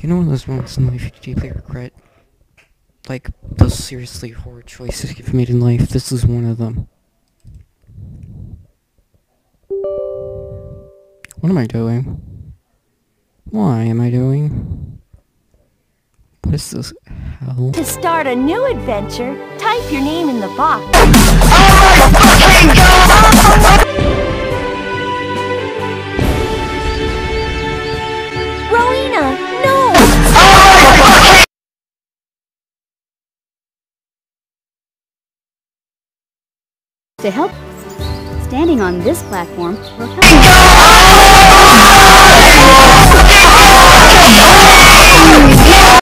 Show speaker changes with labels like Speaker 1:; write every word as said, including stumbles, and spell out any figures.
Speaker 1: You know, those moments in life you deeply regret, like those seriously horrid choices you've made in life. This is one of them. What am I doing? Why am I doing? What is this hell?
Speaker 2: To start a new adventure, type your name in the box. Rowena, no!
Speaker 3: To help, standing on this platform will help.